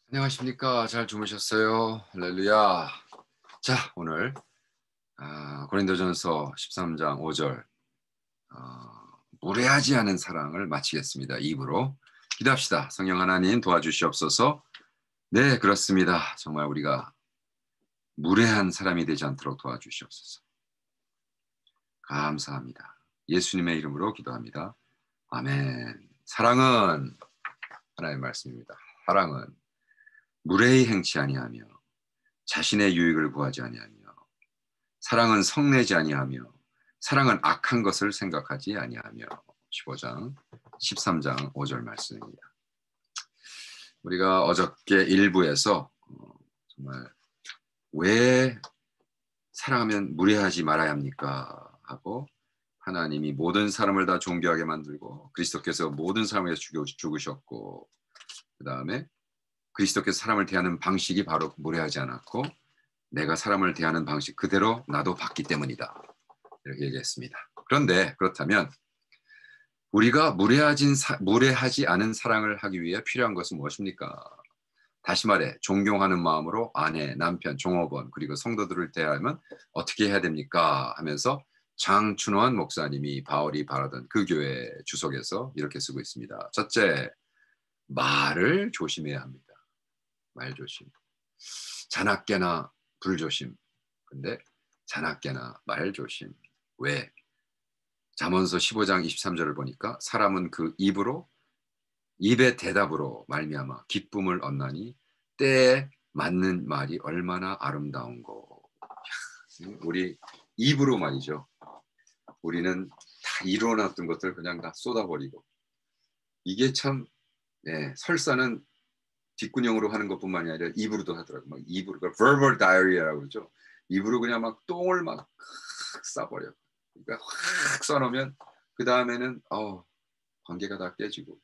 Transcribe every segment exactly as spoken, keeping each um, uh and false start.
안녕하십니까? 잘 주무셨어요? 할렐루야. 자, 오늘 아, 고린도전서 십삼 장 오 절 어, 무례하지 않은 사랑을 마치겠습니다. 이 부로 기도합시다. 성령 하나님 도와주시옵소서. 네, 그렇습니다. 정말 우리가 무례한 사람이 되지 않도록 도와주시옵소서. 감사합니다. 예수님의 이름으로 기도합니다. 아멘. 사랑은 하나님의 말씀입니다. 사랑은 무례히 행치 아니하며 자신의 유익을 구하지 아니하며 사랑은 성내지 아니하며 사랑은 악한 것을 생각하지 아니하며 십오 장 십삼 장 오 절 말씀입니다. 우리가 어저께 일부에서 정말 왜 사랑하면 무례하지 말아야 합니까? 하고 하나님이 모든 사람을 다 존귀하게 만들고 그리스도께서 모든 사람을 위해서 죽으셨고 그 다음에 그리스도께서 사람을 대하는 방식이 바로 무례하지 않았고 내가 사람을 대하는 방식 그대로 나도 받기 때문이다. 이렇게 얘기했습니다. 그런데 그렇다면 우리가 무례하진 사, 무례하지 않은 사랑을 하기 위해 필요한 것은 무엇입니까? 다시 말해 존경하는 마음으로 아내, 남편, 종업원 그리고 성도들을 대하면 어떻게 해야 됩니까? 하면서 장춘호한 목사님이 바울이 바라던 그 교회 주석에서 이렇게 쓰고 있습니다. 첫째, 말을 조심해야 합니다. 말 조심. 자나깨나 불조심. 근데 자나깨나 말 조심. 왜? 잠언서 십오 장 이십삼 절을 보니까 사람은 그 입으로 입의 대답으로 말미암아 기쁨을 얻나니 때에 맞는 말이 얼마나 아름다운고. 우리 입으로 말이죠. 우리는 다 이루어놨던 것들 그냥 다 쏟아버리고 이게 참 네, 설사는 뒷구녕으로 하는 것뿐만이 아니라 입으로도 하더라고요. 막 입으로 그러니까 verbal diarrhea라고 그러죠. 입으로 그냥 막 똥을 막 싸버려. 그러니까 확 써놓으면 그 다음에는 어, 관계가 다 깨지고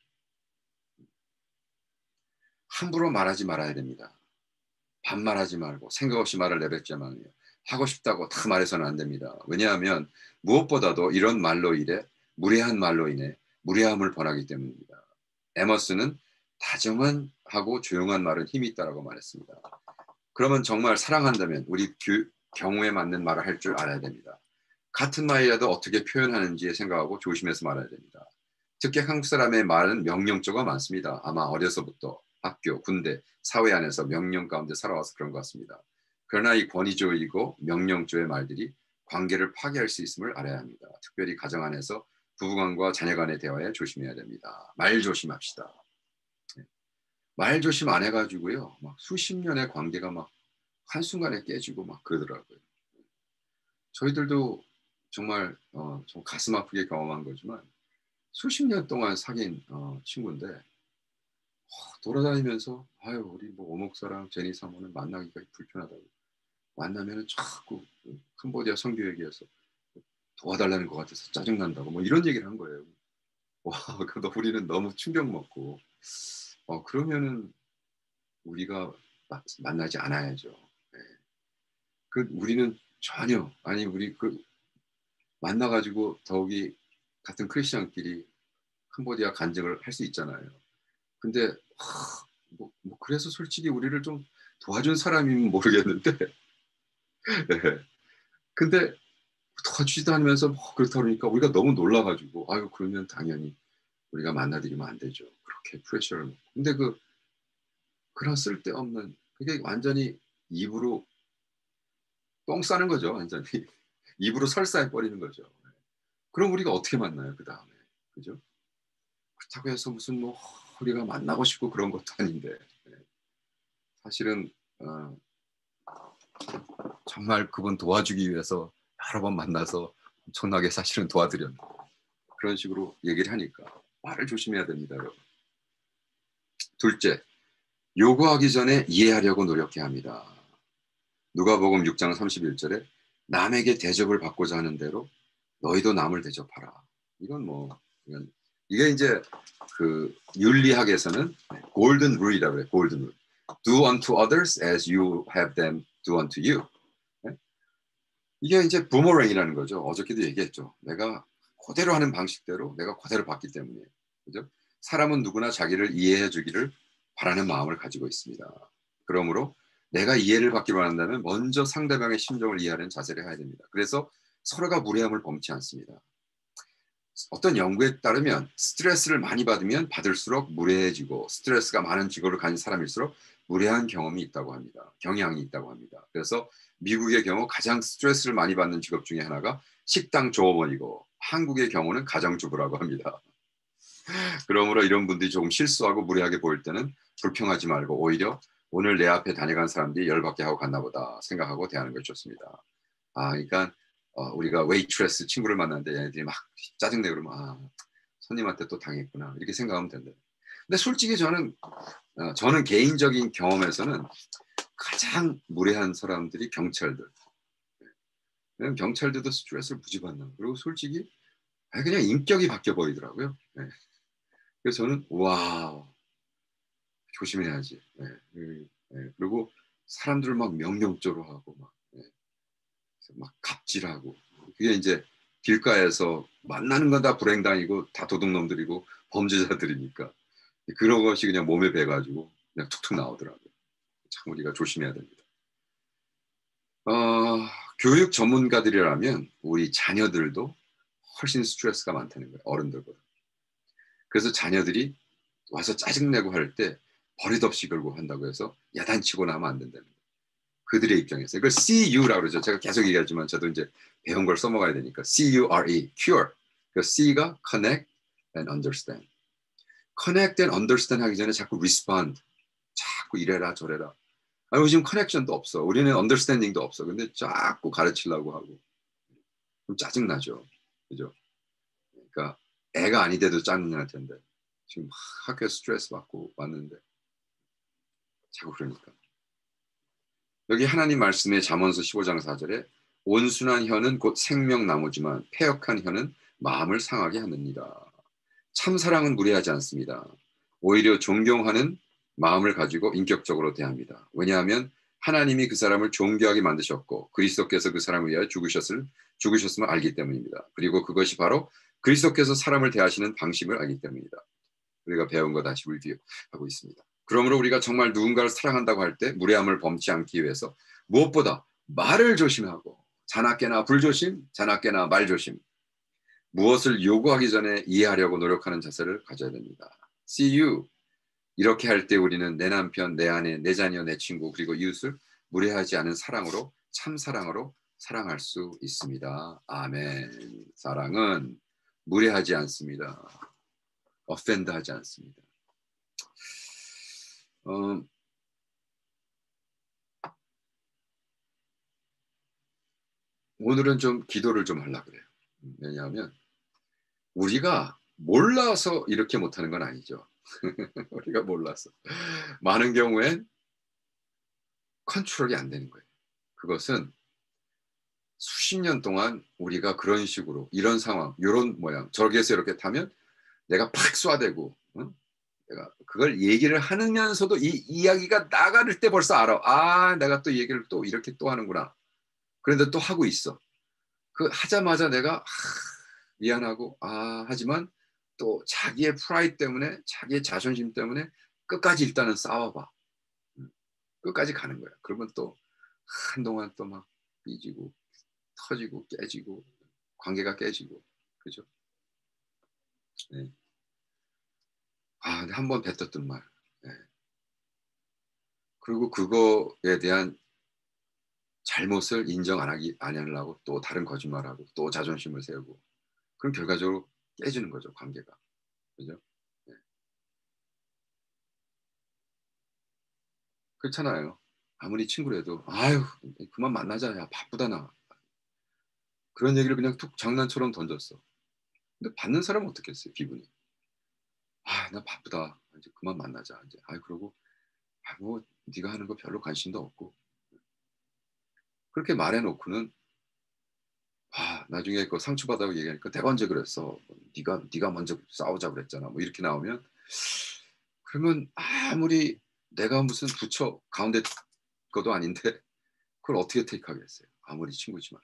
함부로 말하지 말아야 됩니다. 반말하지 말고 생각 없이 말을 내뱉자만요. 하고 싶다고 다 말해서는 안 됩니다. 왜냐하면 무엇보다도 이런 말로 인해 무례한 말로 인해 무례함을 범하기 때문입니다. 에머스는 다정한 하고 조용한 말은 힘이 있다라고 말했습니다. 그러면 정말 사랑한다면 우리 규, 경우에 맞는 말을 할 줄 알아야 됩니다. 같은 말이라도 어떻게 표현하는지 생각하고 조심해서 말해야 됩니다. 특히 한국 사람의 말은 명령조가 많습니다. 아마 어려서부터 학교, 군대, 사회 안에서 명령 가운데 살아와서 그런 것 같습니다. 그러나 이 권위조이고 명령조의 말들이 관계를 파괴할 수 있음을 알아야 합니다. 특별히 가정 안에서 부부간과 자녀간의 대화에 조심해야 됩니다. 말 조심합시다. 말 조심 안 해가지고요, 막 수십 년의 관계가 막 한순간에 깨지고 막 그러더라고요. 저희들도 정말 어, 좀 가슴 아프게 경험한 거지만 수십 년 동안 사귄 어, 친구인데 어, 돌아다니면서 아유 우리 뭐 어묵사랑 제니 사모는 만나기가 불편하다고 만나면은 자꾸 캄보디아 선교 얘기해서 도와달라는 것 같아서 짜증난다고 뭐 이런 얘기를 한 거예요. 와, 그래도 우리는 너무 충격 먹고 어, 그러면은 우리가 마, 만나지 않아야죠. 네. 그 우리는 전혀 아니 우리 그 만나가지고 더욱이 같은 크리스천끼리 캄보디아 간증을 할 수 있잖아요. 근데 하, 뭐, 뭐 그래서 솔직히 우리를 좀 도와준 사람이면 모르겠는데 네. 근데 도와주지도 않으면서 뭐 그렇다 그러니까 우리가 너무 놀라가지고 아유 그러면 당연히 우리가 만나드리면 안 되죠. 그렇게 프레셔를 놓고. 근데 그 그런 쓸데없는 그게 완전히 입으로 똥 싸는 거죠. 완전히 입으로 설사해 버리는 거죠. 그럼 우리가 어떻게 만나요 그 다음에 그죠? 그렇다고 해서 무슨 뭐 우리가 만나고 싶고 그런 것도 아닌데 사실은 어, 정말 그분 도와주기 위해서 여러 번 만나서 엄청나게 사실은 도와드렸는데 그런 식으로 얘기를 하니까 말을 조심해야 됩니다. 여러분. 둘째, 요구하기 전에 이해하려고 노력해야 합니다. 누가복음 육 장 삼십일 절에 남에게 대접을 받고자 하는 대로 너희도 남을 대접하라. 이건 뭐 이건 이게 이제 그 윤리학에서는 골든 룰이라고 해요. 골든 룰. Do unto others as you have them do unto you. 네? 이게 이제 부모랭이라는 거죠. 어저께도 얘기했죠. 내가 그대로 하는 방식대로 내가 그대로 받기 때문에. 그죠? 사람은 누구나 자기를 이해해 주기를 바라는 마음을 가지고 있습니다. 그러므로 내가 이해를 받기로 한다면 먼저 상대방의 심정을 이해하는 자세를 해야 됩니다. 그래서 서로가 무례함을 범치 않습니다. 어떤 연구에 따르면 스트레스를 많이 받으면 받을수록 무례해지고 스트레스가 많은 직업을 가진 사람일수록 무례한 경험이 있다고 합니다. 경향이 있다고 합니다. 그래서 미국의 경우 가장 스트레스를 많이 받는 직업 중에 하나가 식당 조업원이고 한국의 경우는 가정주부라고 합니다. 그러므로 이런 분들이 조금 실수하고 무례하게 보일 때는 불평하지 말고 오히려 오늘 내 앞에 다녀간 사람들이 열받게 하고 갔나 보다 생각하고 대하는 것이 좋습니다. 아, 그러니까 어, 우리가 웨이트레스 친구를 만났는데 얘네들이 막 짜증내고 그러면 아, 손님한테 또 당했구나 이렇게 생각하면 된다. 근데 솔직히 저는 어, 저는 개인적인 경험에서는 가장 무례한 사람들이 경찰들. 왜냐면 경찰들도 스트레스를 무지 받는. 그리고 솔직히 그냥 인격이 바뀌어 보이더라고요. 네. 그래서 저는 와 조심해야지. 네. 네. 그리고 사람들을 막 명령조로 하고 막, 네. 막 갑질하고 그게 이제 길가에서 만나는 건 다 불행당이고 다 도둑놈들이고 범죄자들이니까 그런 것이 그냥 몸에 배가지고 그냥 툭툭 나오더라고요. 참 우리가 조심해야 됩니다. 어, 교육 전문가들이라면 우리 자녀들도 훨씬 스트레스가 많다는 거예요. 어른들보다. 그래서 자녀들이 와서 짜증내고 할 때 버릇없이 걸고 한다고 해서 야단치고 나면 안 된다는 거예요. 그들의 입장에서. 이걸 씨 유라고 그러죠. 제가 계속 얘기하지만 저도 이제 배운 걸 써먹어야 되니까. 씨 유 알 이, cure. 그 C가 connect and understand. connect and understand 하기 전에 자꾸 respond. 자꾸 이래라 저래라. 아, 요즘 커넥션도 없어. 우리는 언더스탠딩도 없어. 근데 자꾸 가르치려고 하고. 좀 짜증나죠. 그죠? 그러니까 애가 아니돼도 짜증날 텐데. 지금 학교 스트레스 받고 왔는데. 자꾸 그러니까. 여기 하나님 말씀의 잠언서 십오 장 사 절에 온순한 혀는 곧 생명나무지만 패역한 혀는 마음을 상하게 하느니라. 참사랑은 무례하지 않습니다. 오히려 존경하는 마음을 가지고 인격적으로 대합니다. 왜냐하면 하나님이 그 사람을 존귀하게 만드셨고 그리스도께서 그 사람을 위하여 죽으셨을, 죽으셨음을 알기 때문입니다. 그리고 그것이 바로 그리스도께서 사람을 대하시는 방식을 알기 때문입니다. 우리가 배운 거 다시 리뷰하고 있습니다. 그러므로 우리가 정말 누군가를 사랑한다고 할 때 무례함을 범치 않기 위해서 무엇보다 말을 조심하고 자나깨나 불조심, 자나깨나 말조심 무엇을 요구하기 전에 이해하려고 노력하는 자세를 가져야 됩니다. See you. 이렇게 할 때 우리는 내 남편, 내 아내, 내 자녀, 내 친구 그리고 이웃을 무례하지 않은 사랑으로 참 사랑으로 사랑할 수 있습니다. 아멘. 사랑은 무례하지 않습니다. offend하지 않습니다. 어, 오늘은 좀 기도를 좀 하려고 그래요. 왜냐하면 우리가 몰라서 이렇게 못하는 건 아니죠. 우리가 몰라서. 많은 경우엔 컨트롤이 안 되는 거예요. 그것은 수십 년 동안 우리가 그런 식으로 이런 상황, 이런 모양, 저기에서 이렇게 타면 내가 팍 쏴대고 응? 내가 그걸 얘기를 하면서도 이 이야기가 나갈 때 벌써 알아. 아, 내가 또 얘기를 또 이렇게 또 하는구나. 그런데 또 하고 있어. 그 하자마자 내가 하, 미안하고 아 하지만 또 자기의 프라이드 때문에 자기의 자존심 때문에 끝까지 일단은 싸워봐. 음, 끝까지 가는 거야. 그러면 또 한동안 또 막 삐지고 터지고 깨지고 관계가 깨지고 그죠? 네. 아, 근데 한번 뱉었던 말. 네. 그리고 그거에 대한 잘못을 인정 안 하기 안 하려고 또 다른 거짓말하고 또 자존심을 세우고 그럼 결과적으로 깨지는 거죠 관계가 그죠? 네. 그렇잖아요. 아무리 친구라도 아유 그만 만나자 야 바쁘다 나 그런 얘기를 그냥 툭 장난처럼 던졌어. 근데 받는 사람은 어떻겠어요 기분이? 아 나 바쁘다 이제 그만 만나자 이제 아 그러고 아 뭐 네가 하는 거 별로 관심도 없고 그렇게 말해놓고는 아 나중에 그 상처받아고 얘기하니까 내가 언제 그랬어 네가 네가 먼저 싸우자 그랬잖아 뭐 이렇게 나오면 그러면 아무리 내가 무슨 부처 가운데 것도 아닌데 그걸 어떻게 택하겠어요 아무리 친구지만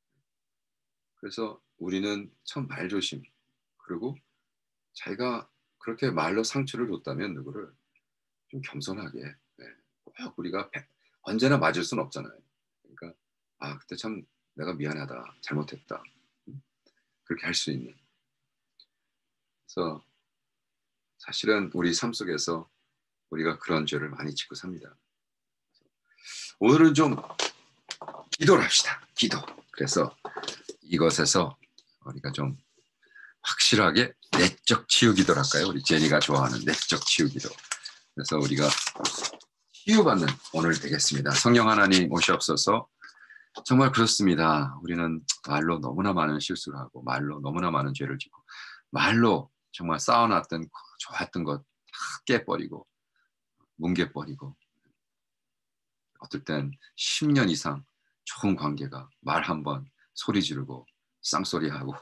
그래서 우리는 참 말조심 그리고 자기가 그렇게 말로 상처를 줬다면 누구를 좀 겸손하게 네. 꼭 우리가 백- 언제나 맞을 수는 없잖아요. 그러니까 아 그때 참 내가 미안하다, 잘못했다. 음, 그렇게 할 수 있는. 그래서 사실은 우리 삶 속에서 우리가 그런 죄를 많이 짓고 삽니다. 오늘은 좀 기도를 합시다. 기도. 그래서 이것에서 우리가 좀 확실하게 내적 치유기도를 할까요? 우리 제니가 좋아하는 내적 치유기도. 그래서 우리가 치유받는 오늘 되겠습니다. 성령 하나님 오시옵소서. 정말 그렇습니다. 우리는 말로 너무나 많은 실수를 하고 말로 너무나 많은 죄를 짓고 말로 정말 쌓아놨던 좋았던 것 다 깨버리고 뭉개버리고 어떨 땐 십 년 이상 좋은 관계가 말 한 번 소리 지르고 쌍소리하고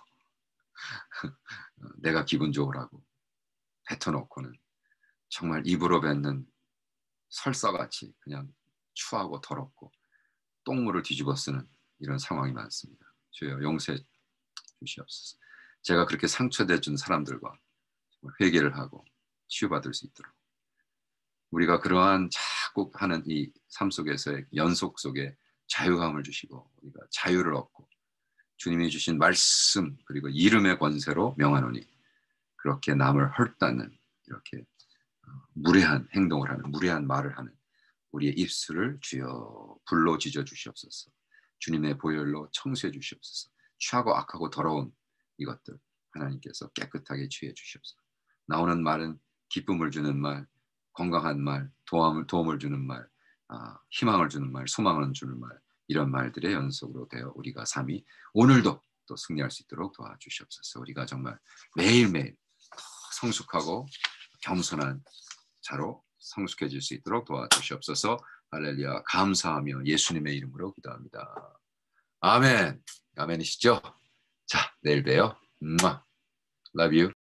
내가 기분 좋으라고 뱉어놓고는 정말 입으로 뱉는 설사같이 그냥 추하고 더럽고 똥물을 뒤집어 쓰는 이런 상황이 많습니다. 주여 용서해 주시옵소서. 제가 그렇게 상처돼 준 사람들과 회개를 하고 치유받을 수 있도록 우리가 그러한 자꾸 하는 이 삶 속에서의 연속 속에 자유감을 주시고 우리가 자유를 얻고 주님이 주신 말씀 그리고 이름의 권세로 명하노니 그렇게 남을 헐다는 이렇게 무례한 행동을 하는 무례한 말을 하는 우리의 입술을 주여 불로 지져 주시옵소서. 주님의 보혈로 청소해 주시옵소서. 취하고 악하고 더러운 이것들 하나님께서 깨끗하게 취해 주시옵소서. 나오는 말은 기쁨을 주는 말, 건강한 말, 도움을, 도움을 주는 말, 아, 희망을 주는 말, 소망을 주는 말 이런 말들의 연속으로 되어 우리가 삶이 오늘도 또 승리할 수 있도록 도와주시옵소서. 우리가 정말 매일매일 성숙하고 겸손한 자로 성숙해질 수 있도록 도와주시옵소서. 할렐루야. 감사하며 예수님의 이름으로 기도합니다. 아멘. 아멘이시죠? 자, 내일 봬요. Love you.